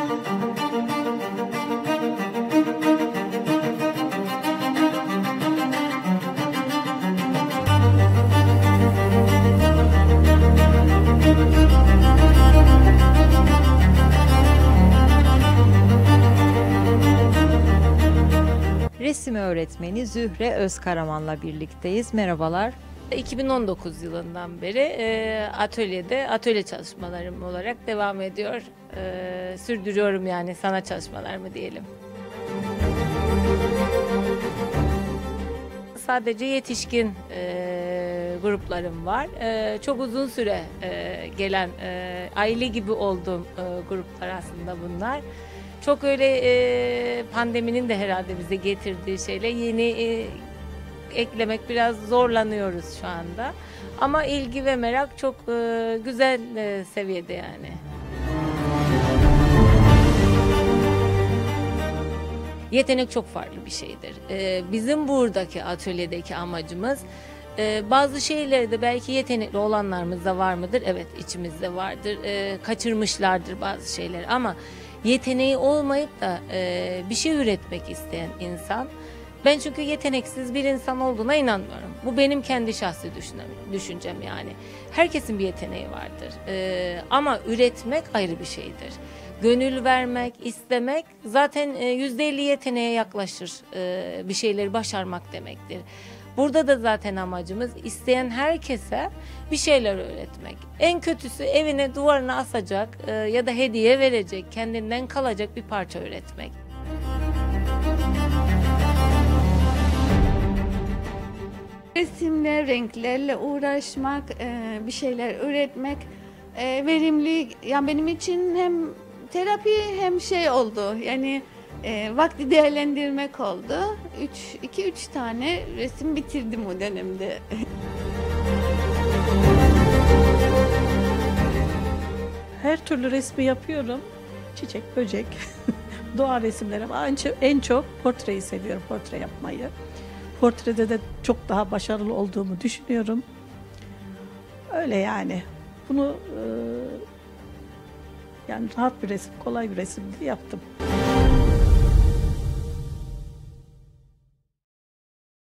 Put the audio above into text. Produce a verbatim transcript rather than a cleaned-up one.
Resim öğretmeni Zühre Özkaraman'la birlikteyiz. Merhabalar. iki bin on dokuz yılından beri e, atölyede atölye çalışmalarım olarak devam ediyor. E, sürdürüyorum yani sanat çalışmalarımı diyelim. Sadece yetişkin e, gruplarım var. E, çok uzun süre e, gelen e, aile gibi olduğum e, gruplar aslında bunlar. Çok öyle e, pandeminin de herhalde bize getirdiği şeyle yeni e, eklemek biraz zorlanıyoruz şu anda. Ama ilgi ve merak çok e, güzel e, seviyede yani. Yetenek çok farklı bir şeydir. E, bizim buradaki atölyedeki amacımız e, bazı şeylerde belki yetenekli olanlarımız da var mıdır? Evet, içimizde vardır. E, kaçırmışlardır bazı şeyler ama yeteneği olmayıp da e, bir şey üretmek isteyen insan, ben çünkü yeteneksiz bir insan olduğuna inanmıyorum. Bu benim kendi şahsi düşüncem yani. Herkesin bir yeteneği vardır e, ama üretmek ayrı bir şeydir. Gönül vermek, istemek zaten yüzde elli yeteneğe yaklaşır e, bir şeyleri başarmak demektir. Burada da zaten amacımız isteyen herkese bir şeyler öğretmek. En kötüsü evine duvarına asacak e, ya da hediye verecek, kendinden kalacak bir parça öğretmek. Resimle, renklerle uğraşmak, e, bir şeyler üretmek e, verimli. Yani benim için hem terapi hem şey oldu. Yani E, vakti değerlendirmek oldu. Üç, iki üç tane resim bitirdim o dönemde. Her türlü resmi yapıyorum. Çiçek, böcek, doğa resimleri ama en çok, en çok portreyi seviyorum, portre yapmayı. Portrede de çok daha başarılı olduğumu düşünüyorum. Öyle yani. Bunu e, yani rahat bir resim, kolay bir resim diye yaptım.